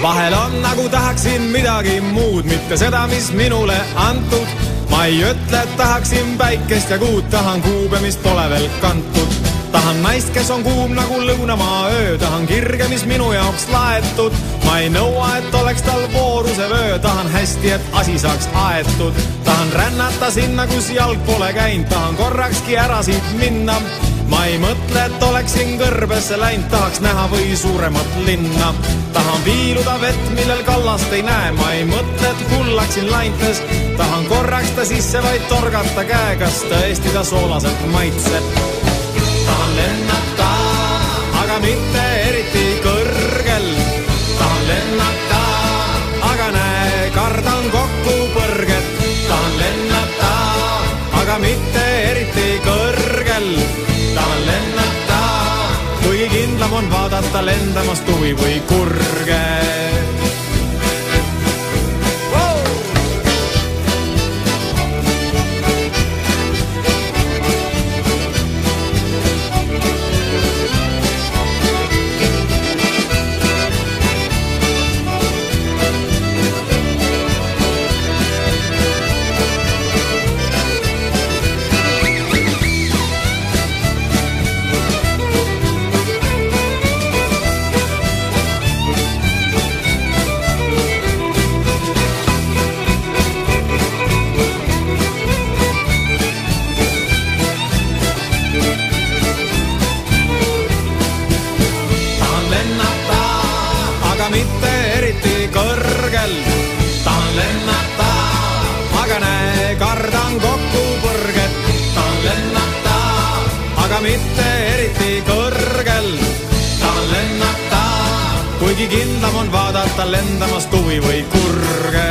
Vahel on nagu tahaksin midagi muud, mitte seda, mis minule antud. Ma ei ütle, et tahaksin päikest ja kuud, tahan kuube, mis pole veel kantud. Tahan naist, kes on kuum nagu lõunamaa öö, tahan kirge, mis minu jaoks laetud. Ma ei nõua, et oleks tal vooruse vöö, tahan hästi, et asi saaks aetud. Tahan rännata sinna, kus jalg pole käinud, tahan korrakski ära siit minna. Ma ei mõtle, et oleksin kõrbesse läinud, tahaks näha või suuremat linna. Tahan viiluda vett, millel kallast ei näe, ma ei mõtle, et kullaksin laintes. Tahan korraks ta sisse vaid torgata käe, kas tõesti ta soolaselt maitseb. Tahan lennata, aga mitte eriti kõrgel. Tahan lennata, aga näe, kardan kokku põrget. Tahan lennata, aga mitte eriti kõrgel. Tahan lennata, kuigi kindlam on vaadata lendamas tuvi või kurge. Mitte eriti kõrgel. Tahan lennata, aga näe, kardan kokku põrget. Tahan lennata, aga mitte eriti kõrgel. Tahan lennata, kuigi kindlam on vaadata lendamas tuvi või kurge.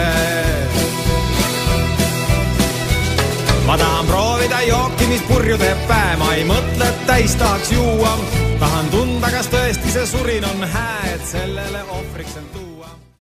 Ma tahan proovida jooki, mis purju teeb päe, ma ei mõtle, et täis tahaks juua. Tahan tunda, kas tõesti see surin on hää, et sellele ohvriks on tuua.